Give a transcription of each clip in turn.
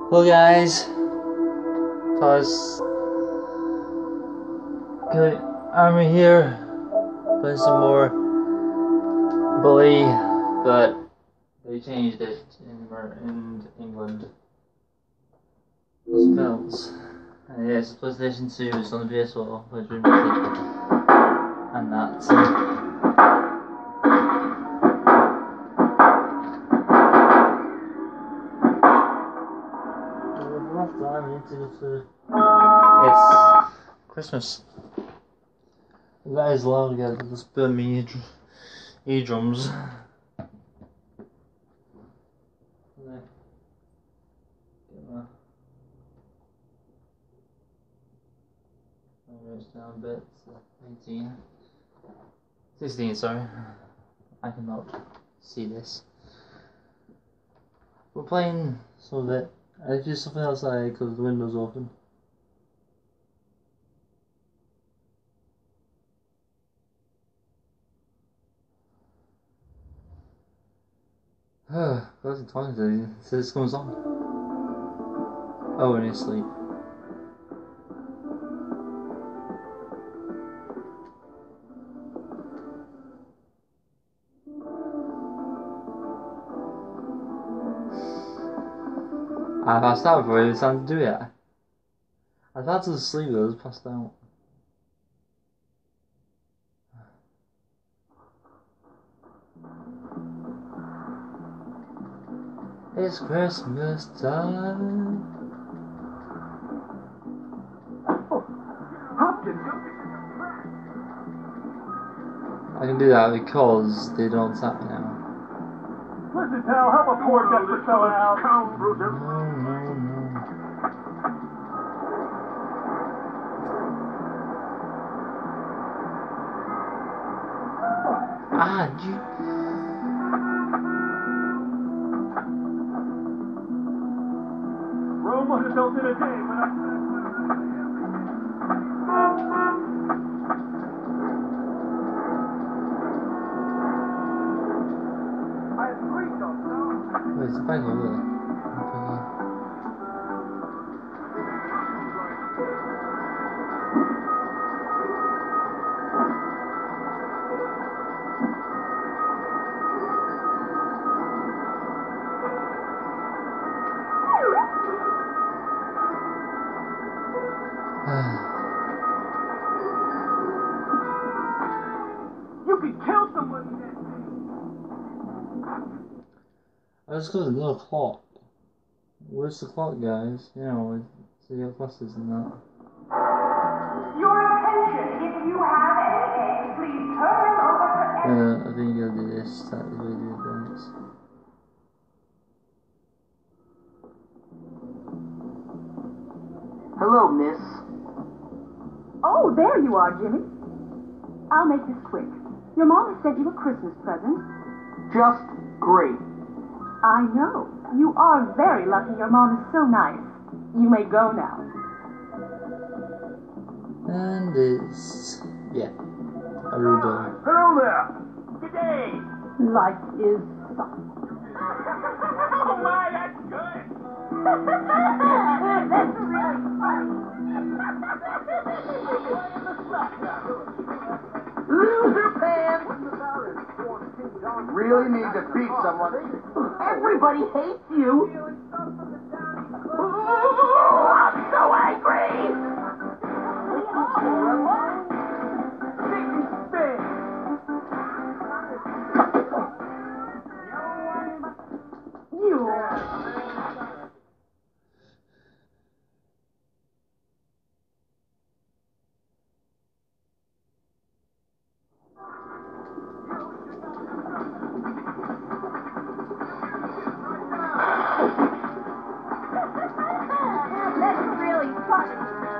Hello guys, okay, I'm here playing some more Bully, but they changed it in England. Spells. And yeah, it's PlayStation 2, it's on the PS4, which we missed, and that's it's Christmas. That is loud again, let's burn me eardrums. Down a bit, 18. 16, sorry. I cannot see this. We're playing some of it. If there's something outside because the window's open. Where's the time today? It says it comes on. Oh, and he's asleep. I passed out before it was time to do it. I thought to sleep, I was passed out. It's Christmas time. I can do that because they don't tap me now. Listen, pal, help a poor desperate fella out. No. Rome wasn't built in a day, but Wait, it's back over there. you could kill someone in that thing. Let's go to the little clock. Where's the clock, guys? You know, so you have buses and that. Your attention, if you have any eggs, please turn them over to I think you gotta do this. That is where you do this. Hello, miss. Oh, there you are, Jimmy. I'll make this quick. Your mom has sent you a Christmas present. Just great. I know. You are very lucky your mom is so nice. You may go now. And it's... yeah. A rude Hello there. Good day. Life is soft. Oh my, that's good. That's really funny. Loser pants! Really need to beat someone. Everybody hates you. Ooh, I'm so angry. That's really funny.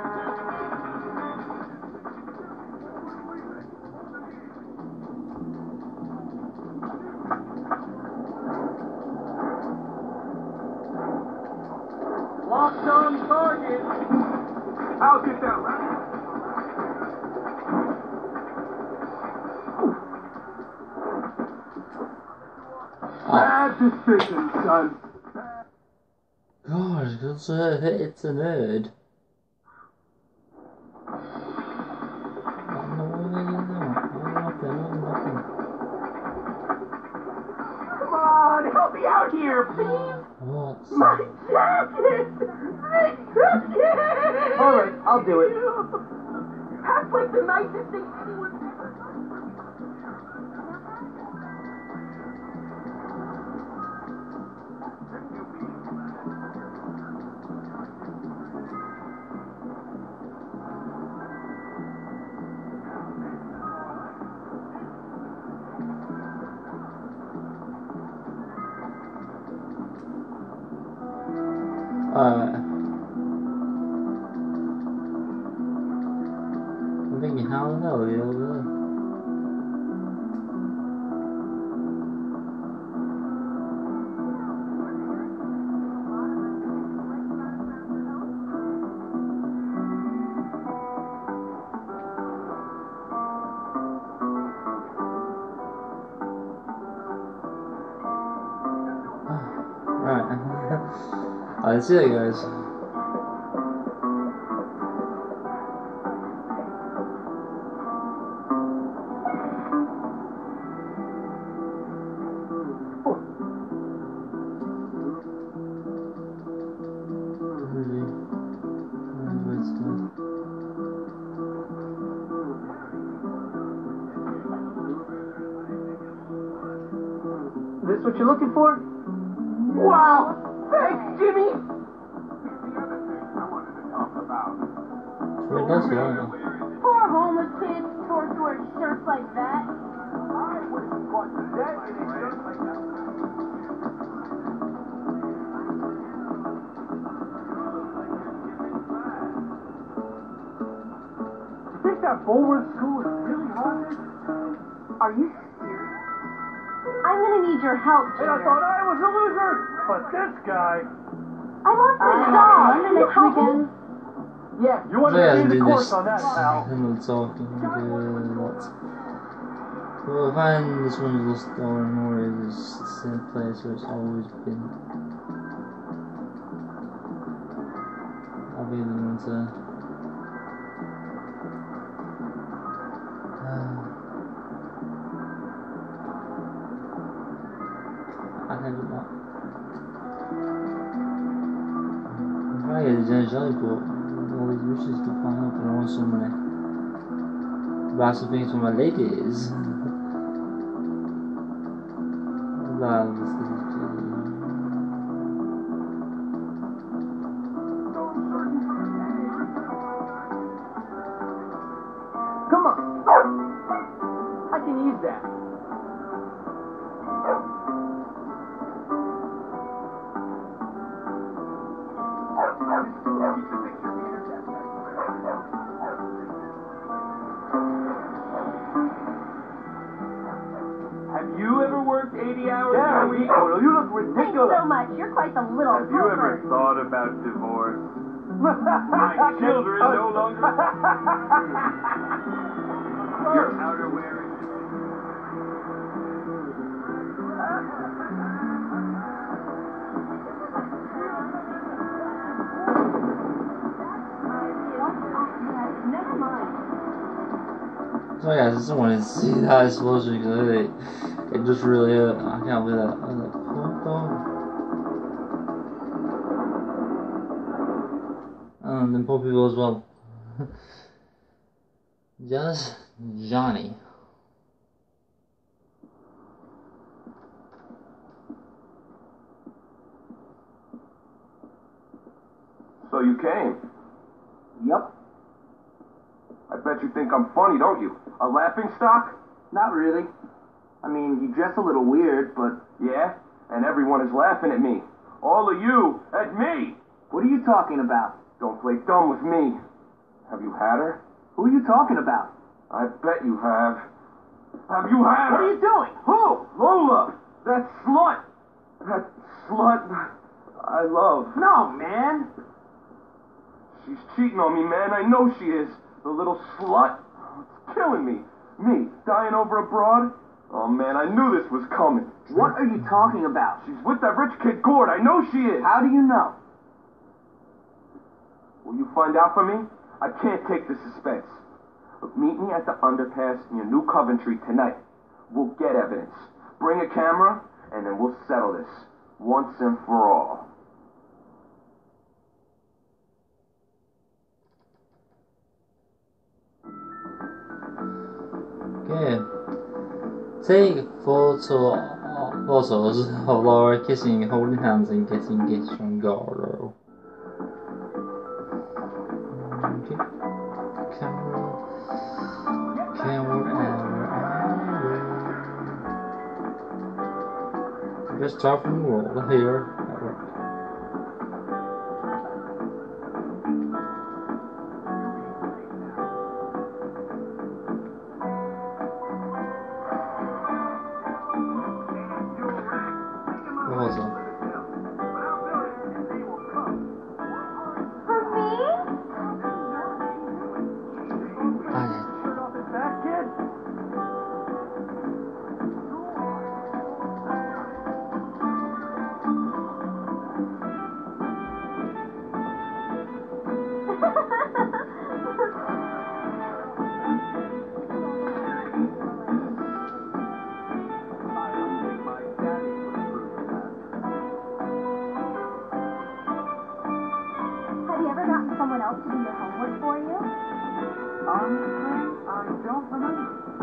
Locked on target. I'll get that right. Bad decision, son. Gosh, it's a nerd. Come on, help me out here, please. What? My jacket! My jacket! Alright, I'll do it. That's like the nicest thing anyone's ever done. I'm thinking, how the hell are you over there? Right. Alright, see you guys. This what you're looking for? Wow! Thanks, Jimmy! Wait, that's good. Poor homeless kids forced to wear shirts like that. You think that Bulworth school is really haunted? Are you serious? I'm gonna need your help, And I Junior. thought I was a loser! But this guy... I lost my job. London next weekend. Yeah. You want So yeah, to do see the this. course on that, pal? And we'll talk and lots. Well, I find this one's lost door and more is the same place where it's always been. I'll be the one to. I can do that. I'm trying to get the Jenny but all these wishes keep flying up and I want some money. Buy some things for my ladies. Come on. I can use that. Have you ever worked 80 hours Yeah, a week? well, you look Thanks ridiculous. so much. You're quite the little Have you ever helper. thought about divorce? My children no longer... Your outerwear is... Never mind. So yeah, I just wanted to see that explosion because it just really hurt. I can't believe that. I was like, what the? And then poor people as well. Just Johnny. So you came. Yep. I bet you think I'm funny, don't you? A laughing stock? Not really. I mean, you dress a little weird, but... Yeah? And everyone is laughing at me. All of you at me! What are you talking about? Don't play dumb with me. Have you had her? Who are you talking about? I bet you have. Have you had What her? are you doing? Who? Lola! That slut! That slut I love. No, man. She's cheating on me, man. I know she is. The little slut. It's killing me. Me, dying over a broad? Oh, man, I knew this was coming. What are you talking about? She's with that rich kid, Gord. I know she is. How do you know? Will you find out for me? I can't take the suspense. Look, meet me at the underpass near New Coventry tonight. We'll get evidence. Bring a camera, and then we'll settle this once and for all. Okay. Take photos of Laura kissing, holding hands, and getting gifts from Garo. Okay. Camera. Just start from the world here at work. Awesome. For me? Have you ever gotten someone else to do your homework for you? Honestly, I don't remember.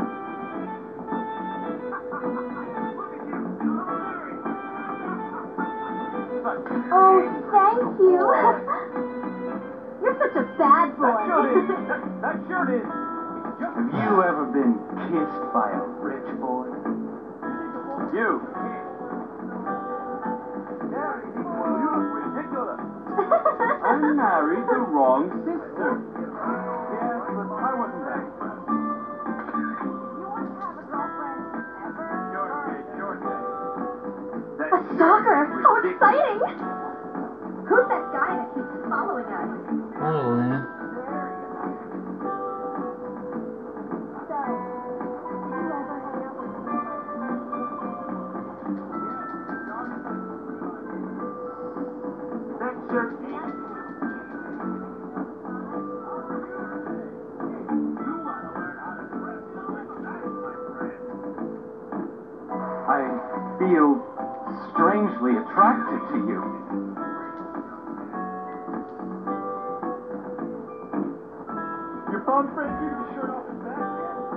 Oh, thank you. You're such a bad boy. That sure is. Have you ever been kissed by a rich boy? You. Ridiculous. I married the wrong sister. Yeah, but I wasn't that impressed. You want to have a girlfriend ever? Your A stalker! How exciting! Who's that guy that keeps following us? I don't know. So, did you ever hang out with someone That shirt. I feel strangely attracted to you. Your phone friend keep the shirt off his back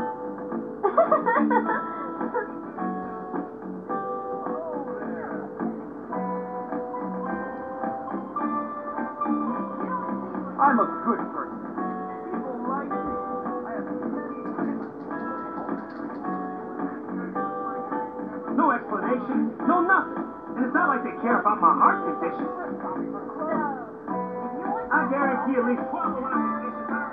I'm a good person. People like me. I have no explanation, no nothing. And it's not like they care about my heart condition. I guarantee at least 12 of my conditions are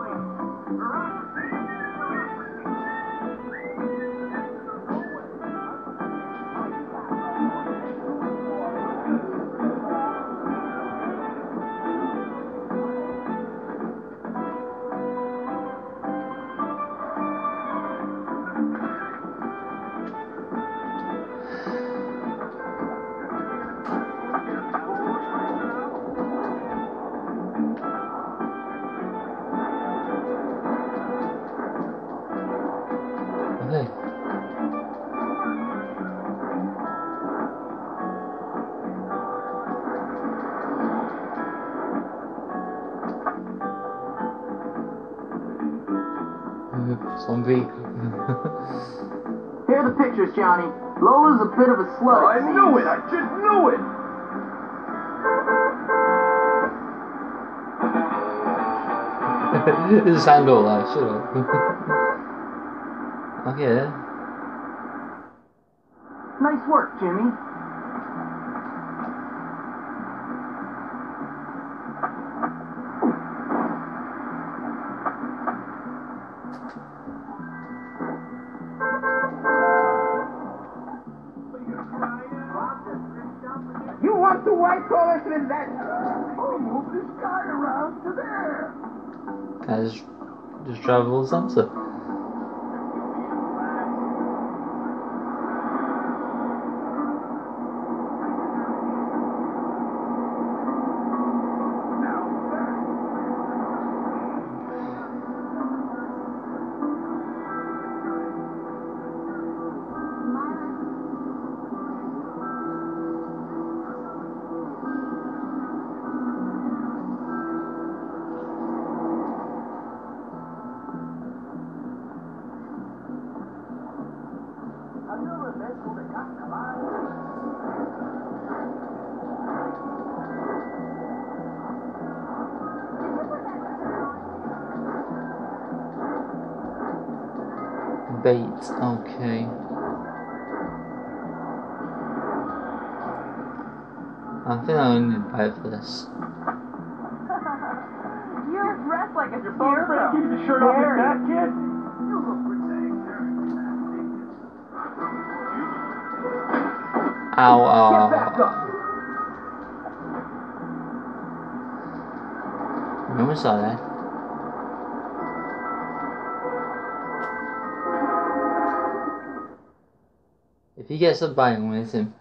Okay. Zombie. Here are the pictures, Johnny. Lola's a bit of a slut. I knew it! I just knew it! This is Angola, shut up. Okay. Nice work, Jimmy. You want the white collar in that? Oh, move this guy around to there. I just travel Samsa. Bait, okay. I think I only need to buy for this. You're dressed like a Keep hero. the shirt off your back, kid. Ow, Get back up. No one saw that. If he gets a bite, I'm gonna hit him.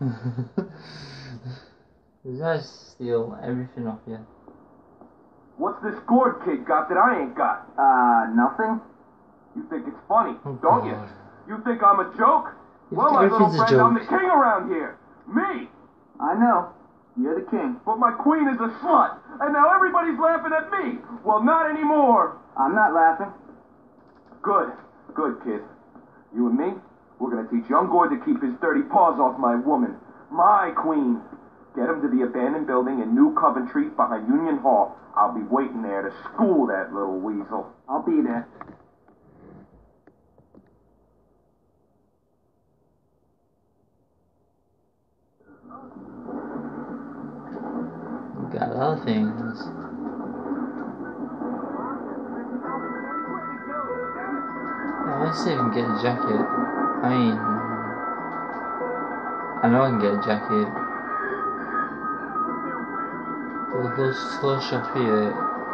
He's gonna steal everything off you. What's this gourd kid got that I ain't got? Nothing. You think it's funny, Oh, don't you? God. You think I'm a joke? You Well, think my little everything's a friend, I'm the joke. king around here. Me! I know. You're the king. But my queen is a slut, and now everybody's laughing at me. Well, not anymore. I'm not laughing. Good, good, kid. You and me, we're gonna teach young Gord to keep his dirty paws off my woman, my queen. Get him to the abandoned building in New Coventry behind Union Hall. I'll be waiting there to school that little weasel. I'll be there. We got other things. Yeah, let's see if we can get a jacket. I mean, I know I can get a jacket. But there's still a shop here.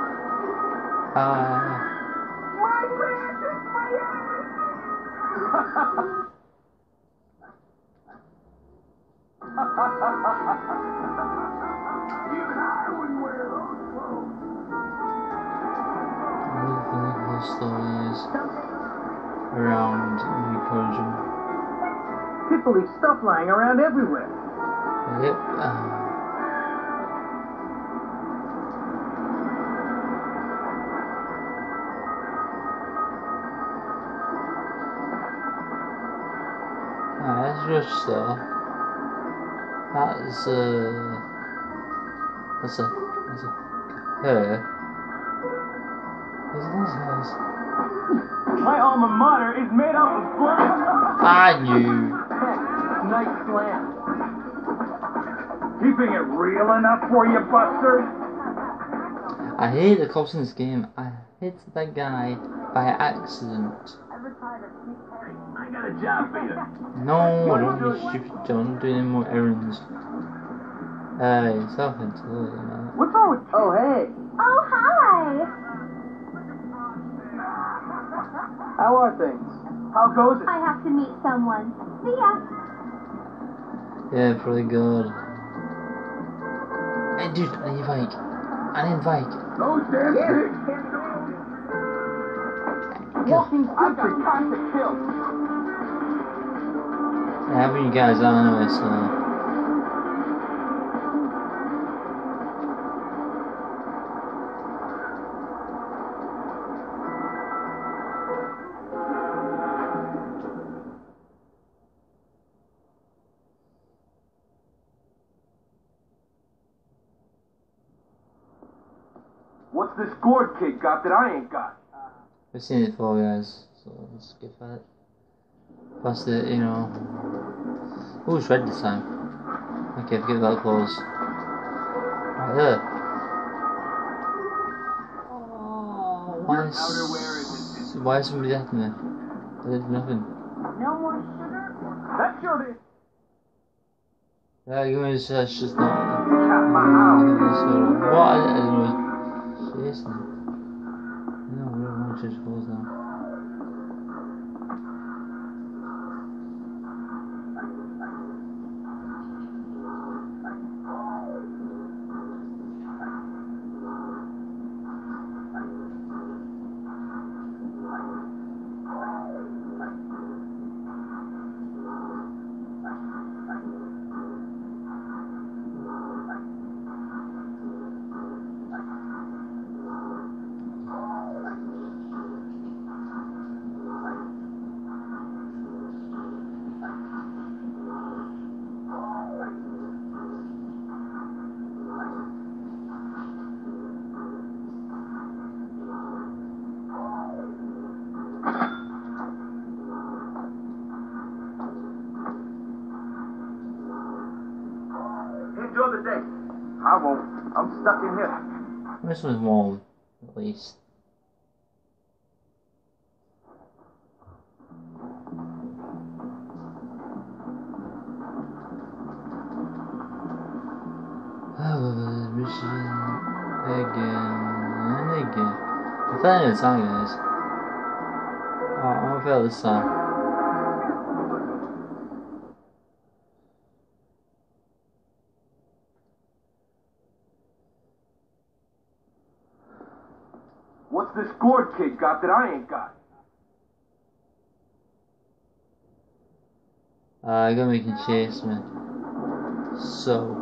Local stories around New Persian. People leave stuff lying around everywhere. Yep. That's rich though. That's a her. What's hers? My alma mater is made up of blood. I knew. Nice slam. Keeping it real enough for you, Buster? I hate the cops in this game. I hit that guy by accident. I got a job for you. No, don't be stupid. Don't do any more errands. Hey, self-control, man. What's wrong with you? Oh, hey. Oh, hi. How are things? How goes it? I have to meet someone. See ya. Yeah, pretty good. Hey, dude, an invite. An invite. Those damn pigs! Walking I've got time to kill. Yeah, having you guys on anyway, so. What's this gourd kid got that I ain't got? We've seen it before, guys, so let's skip that. Plus, you know. Oh, it's red this time. Okay, forget about the clothes. Right there. Oh, why is somebody after me? I did nothing. No more sugar? That sure is. Yeah, give me this, that's just not. Cat my house. What? I don't know. Seriously. No, we don't want to change clothes now. today. I won't. I'm stuck in here. This was warm, at least. Mission again and again. I'm failing this time, guys. I'm gonna fail this time. What's this gourd kid got that I ain't got? I gotta make a chase, man. So.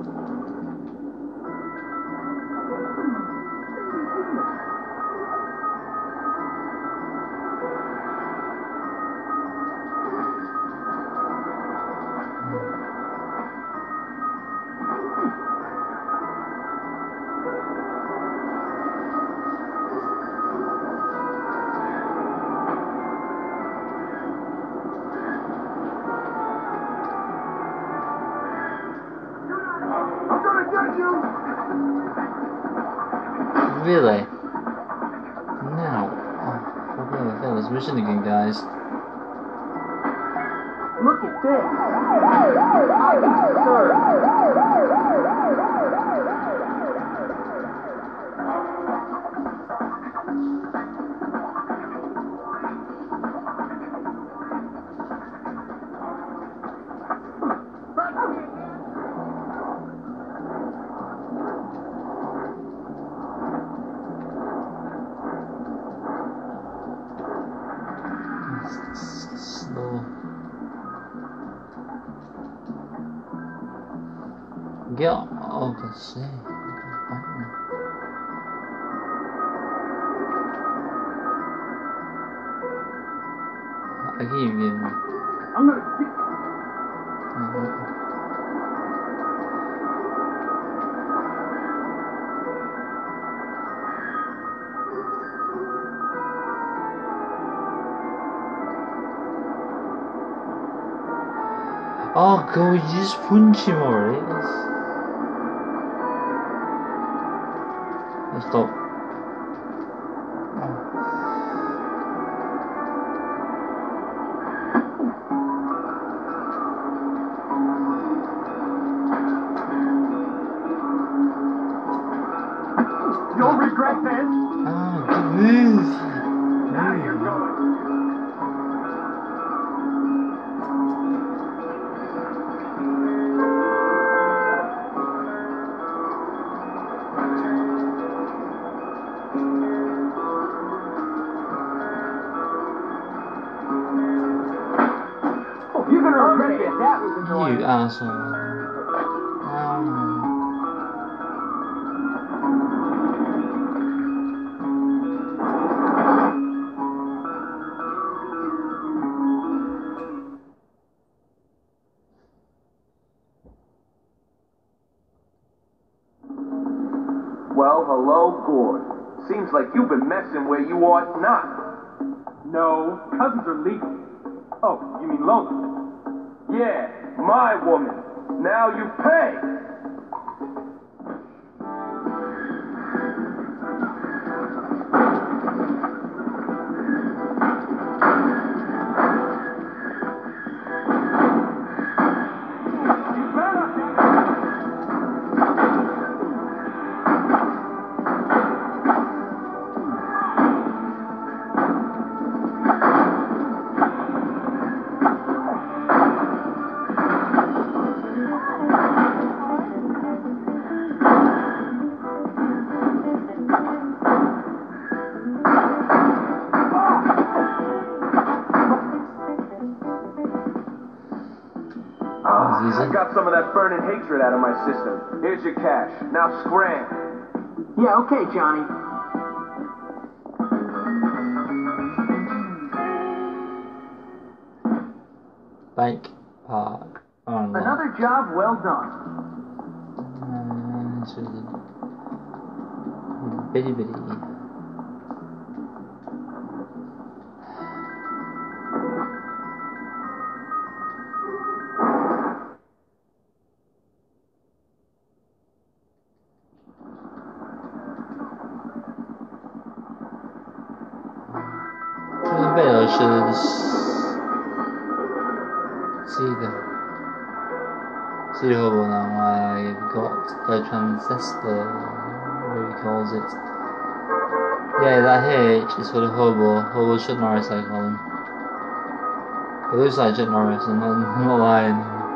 Really? Now. Oh, okay, I failed this mission again, guys. Look at this. I absurd. Slow. Get off the sea. I keep getting. I'm gonna see. Oh, God, you just punch him already. Let's stop. You'll regret this. Oh, move. Now you're going. You're gonna regret it. That was annoying. You asshole. Well, hello, Gord. Seems like you've been messing where you ought not. No, cousins are legal. Oh, you mean Lola? Yeah, my woman. Now you pay. I got some of that burning hatred out of my system. Here's your cash. Now scram. Yeah, okay, Johnny. Bank Park. Unlocked. Another job well done. Bitty bitty. should see the hobo now. I've got the transistor, whatever he calls it. Yeah, that H is for the hobo. Hobo Chuck Norris, I call him. It looks like Chuck Norris, I'm not lying.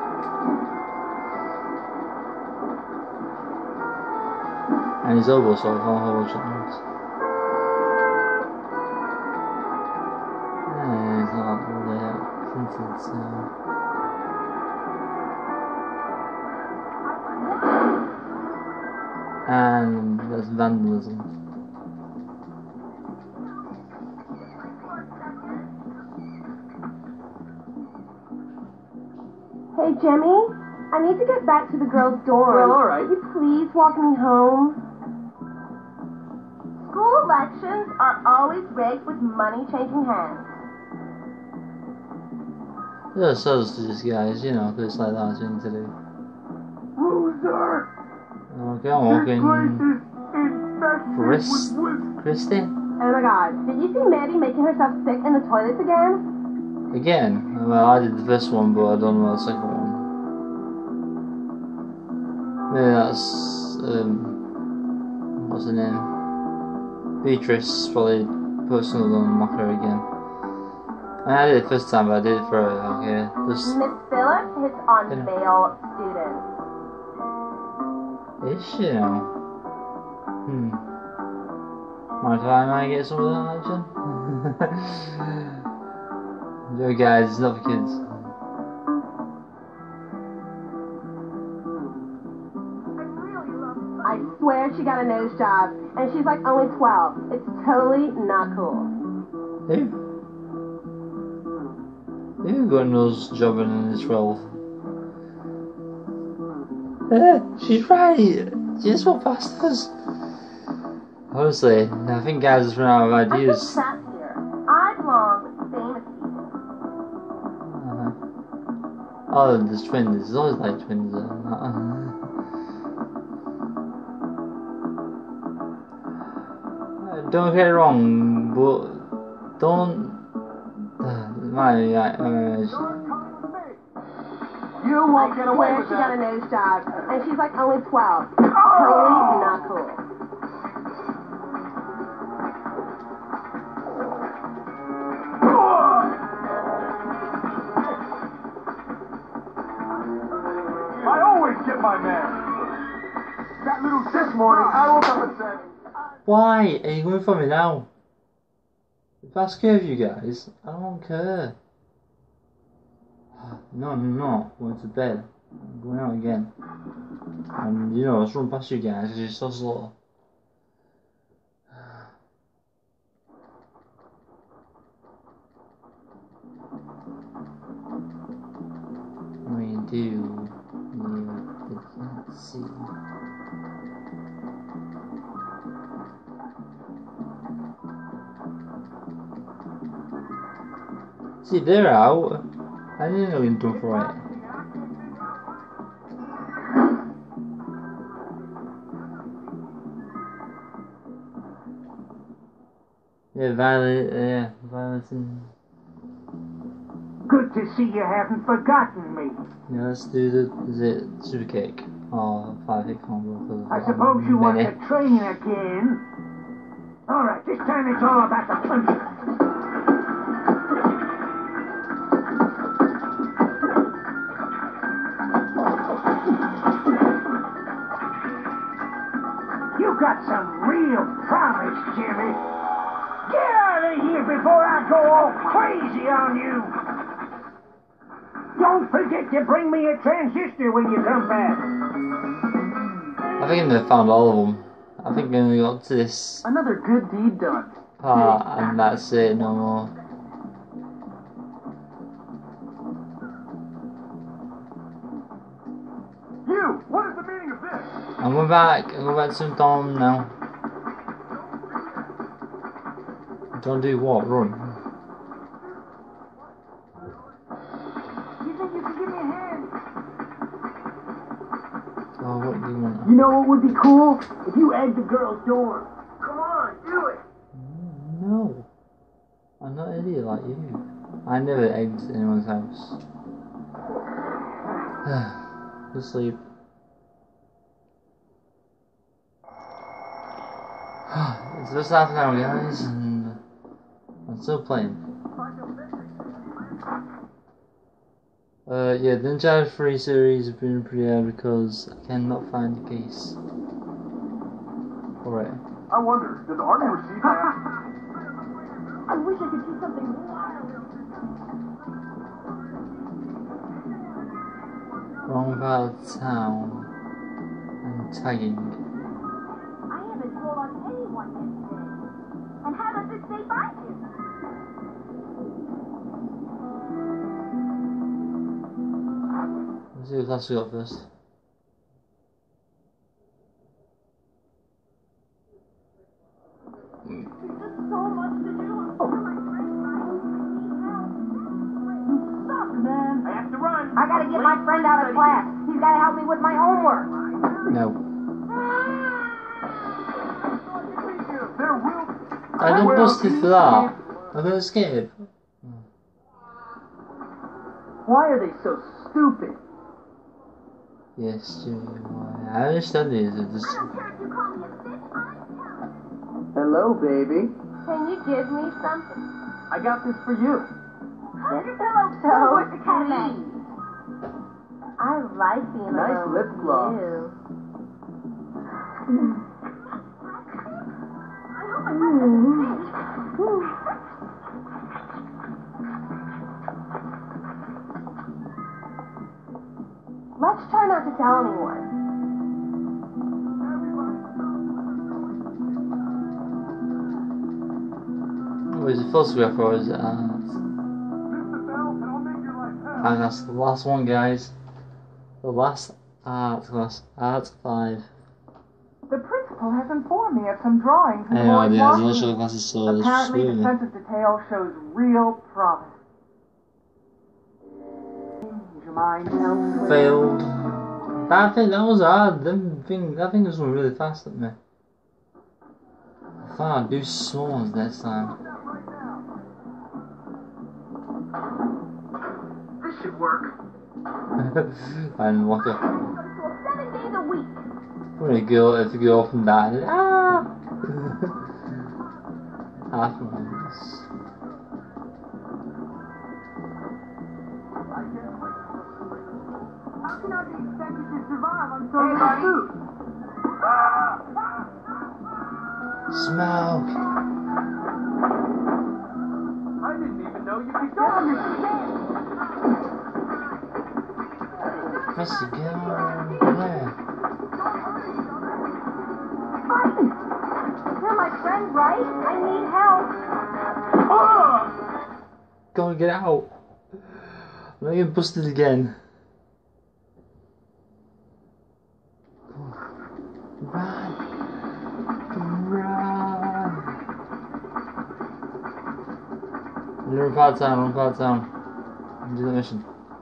And he's hobo, so I call him Hobo Chuck Norris. He's not really printed, so. And that's vandalism. Hey, Jimmy, I need to get back to the girls' dorm. Well, all right. Will you please walk me home? School elections are always rigged with money changing hands. Yeah, so to these guys, you know, because it's like that thing to do. Loser! Okay, I'm walking. Christy? Oh my god, did you see Maddie making herself sick in the toilets again? Again? Well, I did the first one, but I don't know the second one. Maybe that's, what's her name? Beatrice probably posted on Mocker again. I did it the first time, but I did it for her, okay. Just, Miss Phillips hits on male students. is she now? Mind if I might get some of that action? Yo guys, it's not for kids. I swear she got a nose job, and she's like only 12. It's totally not cool. Who? Who got a nose job and is 12? She's right! She's what bastards! Honestly, I think guys just run out of ideas. I here. I belong with famous people. Oh, there's twins. There's always like twins. Don't get it wrong, but don't. You won't get away I with swear she got a that. nose job, and she's like only 12. Totally not cool. I always get my man. That little this morning, I woke up and said, Why are you going for me now? If I scare you guys, I don't care. No, I'm not. I'm going to bed. I'm going out again. And you know, I was running past you guys because you're so slow. We do. Let's see. See, they're out. I didn't know you'd go for it. Yeah, violence and... Good to see you haven't forgotten me. Yeah, let's do the super cake. Or 5-hit combo. I suppose you want to train again. Alright, this time it's all about the puncher. You got some real promise, Jimmy. Get out of here before I go all crazy on you. Don't forget to bring me a transistor when you come back. I think they found all of them. I think we only got to this Another good deed done. part and that's it, no more. you, what is the meaning of this? I'm going back to some Dom now. Don't do what? Run. You think you can give me a hand? Oh, what do you want? You know what would be cool? If you egg the girls' dorm. Come on, do it. No. I I'm not an idiot like you. I never egged anyone's house. Go sleep. It's just half an hour, guys, and I'm still playing. Yeah, the Uncharted 3 series has been pretty hard because I cannot find the case. Alright. I wonder, does Artie receive that? I wish I could see something wild. Wrong part of town. And tagging. I haven't told on anyone yet today. And how does this say find you? Let's see what class we got first. There's just so much to do. Stop, man. I have to run. I gotta get my friend out of class. He's gotta help me with my homework. No. They're real. I got busted for that. I got escape. Why are they so stupid? Yes, Jimmy. I understand this. It's just... I don't care if you call me a bitch. I'm telling. Hello, baby. Can you give me something? I got this for you. Hello, So where's the cat bag? sweet. I like being Nice alone lip with gloss. you. I hope my friend doesn't think. Let's try not to tell anyone. Oh, is it photograph or is it art? Mr. Bell, and I'll make your life hell. And that's the last one, guys. The last art class. Art 5. The principal has informed me of some drawings in the Anyway, boy's the washroom. initial classes so it's Apparently, the really sense of detail shows real promise. Change your mind elsewhere. failed. That thing, that was hard. That thing was going really fast at me. I thought I'd do small ones next time. This should work. And walk up. 7 days a week. When a girl, if a girl often died, ah! Half ones. How can I be expected to survive on so little food? Smoke! I didn't even know you could Don't get understand. Press the gun. There. You're my friend, right? I need help. Go and get out. I'm not getting busted again. Run! Run! You're in part town, do the mission.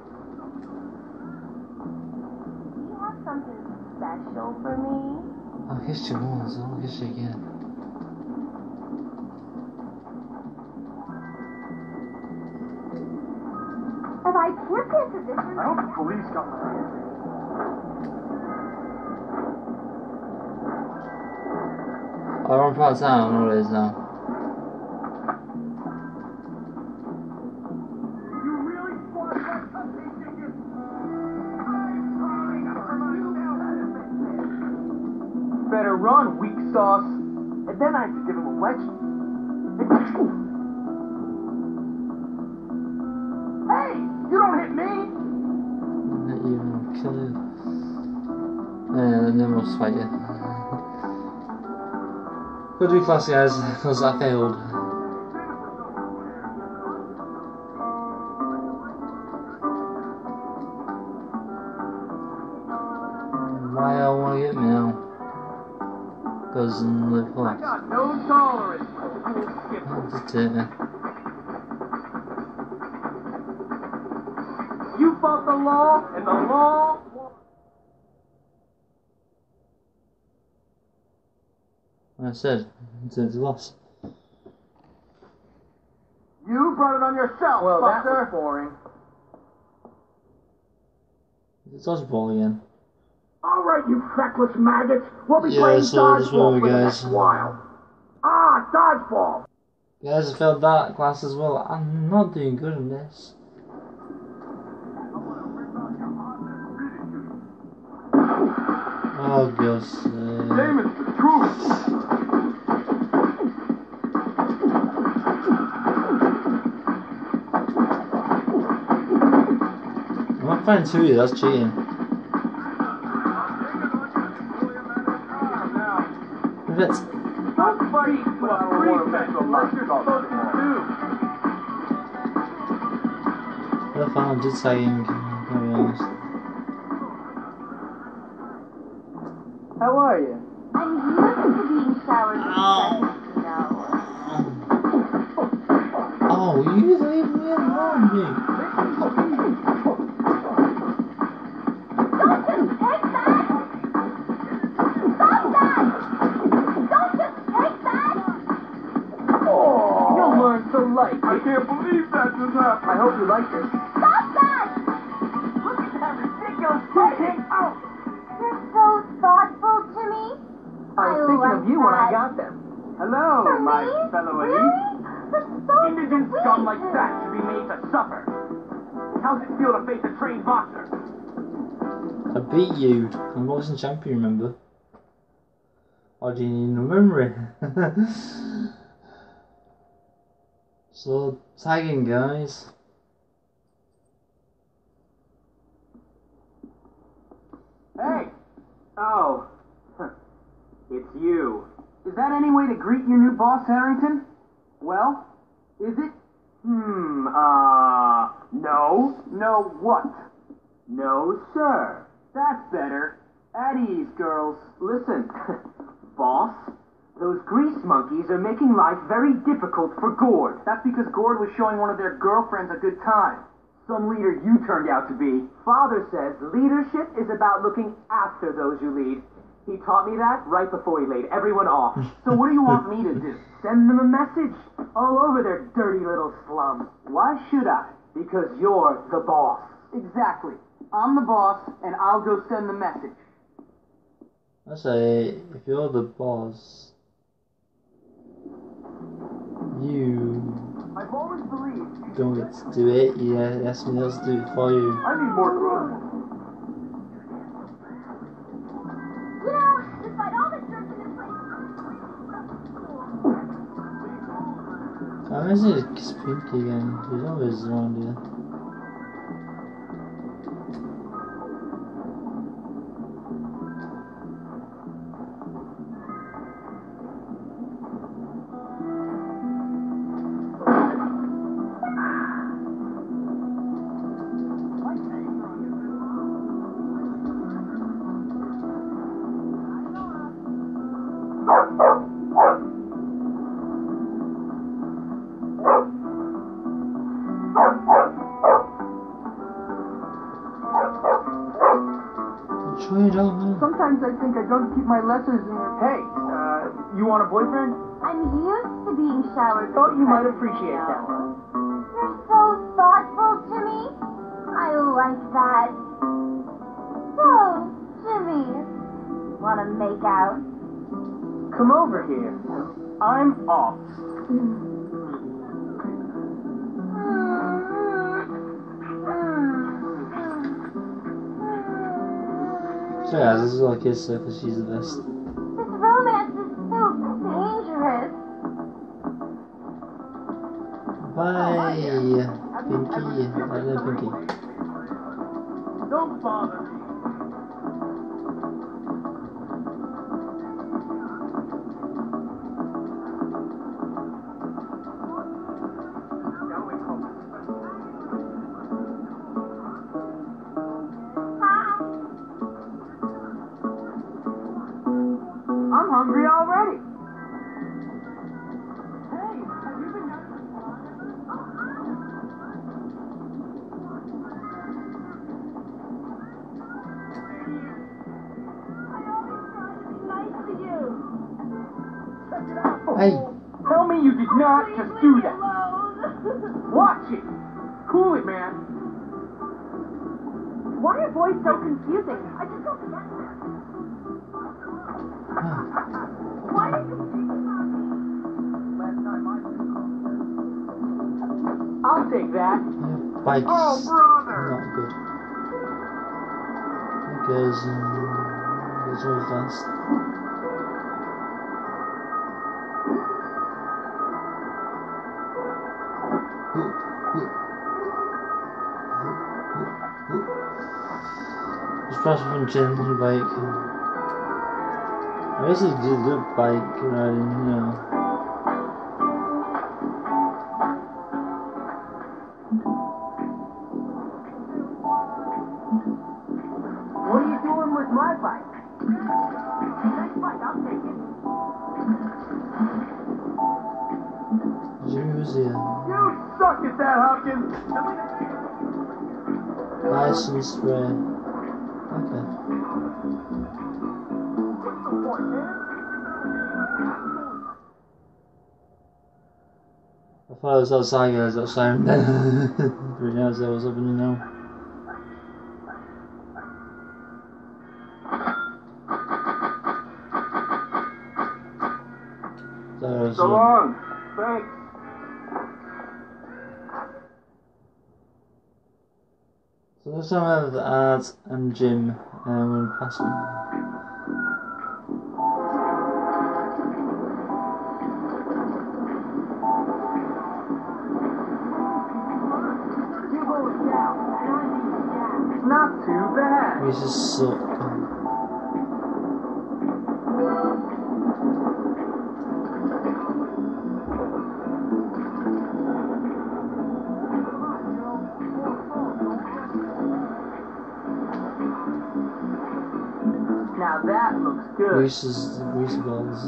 Do you have something special for me? I'll kiss you once, I'll kiss you again. If I can't pay position, I hope the police come. I'm on part town, I know what it is now. You really squad that company ticket? Better run, weak sauce. And then I could give him a wedgie. Hey, you don't hit me. Not even kill you. And then we'll fight you. Good week class, guys, because I failed. Why I want to get me now? Because in the I class. got no tolerance for school skippers. That's it, yeah. You fought the law, and the law. Like I said, it's a loss. on yourself, Well, that fucker. was boring. It's dodgeball again. All right, you feckless maggots. We'll be Yeah, playing so this dodgeball one, for the guys. next while. Ah, dodgeball. Guys, I failed that class as well. I'm not doing good in this. Oh, God's sake. Damon, the truth. I'm not playing 2, that's cheating. If it's... Don't fight to a prefect unless you're supposed to. I found did saying, to be honest. How are you? I'm used to being showered with seconds, you know. Oh, you leave me alone, you. Don't just take that! Stop that! Don't just take that! Oh. You'll learn to like I it. can't believe that just happened. I hope you like this. Stop that! Look at that ridiculous fighting. Oh. You're so thoughtful to me. I was thinking like of you when I that. got them. Hello, For my me? fellow elite. Really? That's so Indigent sweet. scum like that should be made to suffer. How's it feel to face a trained boxer? I beat you. I'm boxing champion, remember? Or do you need a memory? So, tagging, guys. Hey. Oh. It's you. Is that any way to greet your new boss, Harrington? Well, is it? No. No what? No, sir. That's better. At ease, girls. Listen, boss, those grease monkeys are making life very difficult for Gord. That's because Gord was showing one of their girlfriends a good time. Some leader you turned out to be. Father says leadership is about looking after those you lead. He taught me that right before he laid everyone off. So what do you want me to do? Send them a message? All over their dirty little slums. Why should I? Because you're the boss. Exactly. I'm the boss, and I'll go send the message. I say, if you're the boss, you I've always believed don't get to do it. Yeah, ask me else to do it for you. I need more growth. You know, despite all the jerks in this place. I miss it, Kiss Pinky again. He's always around here. Sometimes I think I don't keep my lessons in. Hey, you want a boyfriend? I'm used to being showered with Thought you might seconds, appreciate you know. that one. You're so thoughtful to me. I like that. So, Jimmy, wanna make out? Come over here. I'm off. So yeah, this is all Kiss her because she's the best. This romance is so dangerous. Bye, Pinky. I love Pinky. Don't bother me. I'm hungry already. Hey, Tell me you did not just do that. Watch it! Cool it, man. Why are boys so confusing? I just don't get them. Why did you think about me? Last time I was I'll take that. Yeah, bikes. Oh, brother! Not good. It goes really fast. Just press function on your bike. I guess it's a good bike riding, you know. What are you doing with my bike? Next bike, I'll take it. Jimmy was here. You suck at that, Hopkins! License spray. Okay. What's the point, man? I thought it was outside, guys, outside. But now I was up in the know. So long. Thanks. So this time I have Art and Jim, and we'll pass them. You're going down, and I need gas. Not too bad. We just suck. Now that looks good. Grease balls.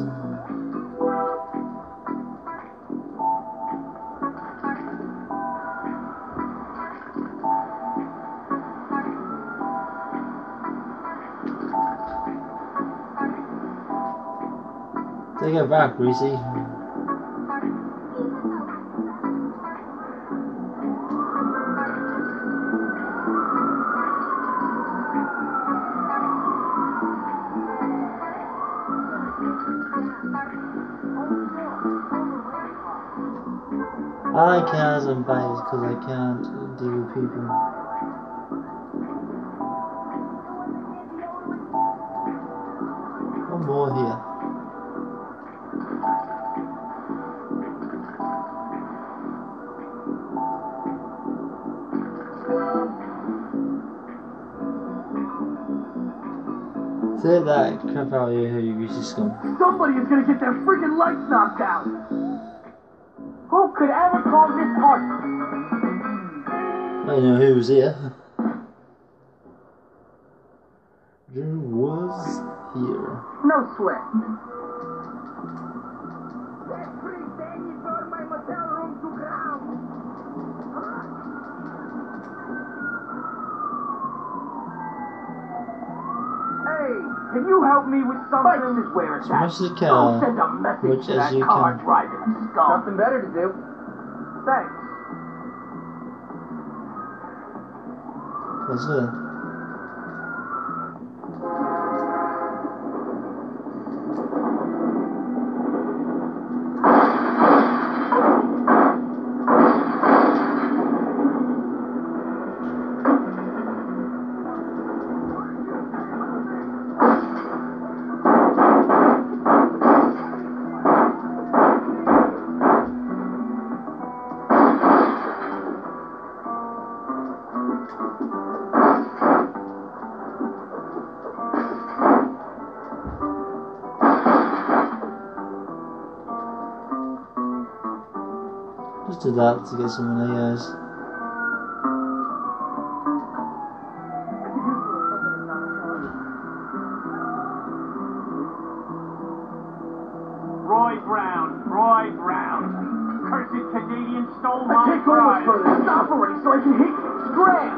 Take it back, Greasy. I like cars and bikes because I can't deal with people. One more here. Take that crap out of here, you greasy scum. Somebody is gonna get their freaking lights knocked out. Who could ever call this art? I know who was here. Drew was here. No sweat. Hey, can you help me with something? This is where it's at. Smash the car, Send a message which to as that you car can. driving scum. Nothing better to do. Thanks. Let's go. Just do that to get some money, guys. Roy Brown. Cursed Canadian stole my I can't go much prize. further. Stop already so I can hit you. Scram!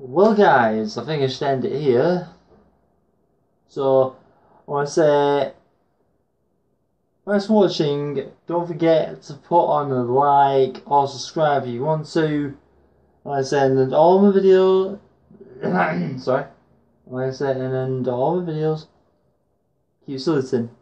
Well guys, I think I should end it here. So, I want to say, thanks for watching. Don't forget to put on a like or subscribe if you want to. Like I said, and all my videos, sorry. Like I said, and all my videos, keep listening.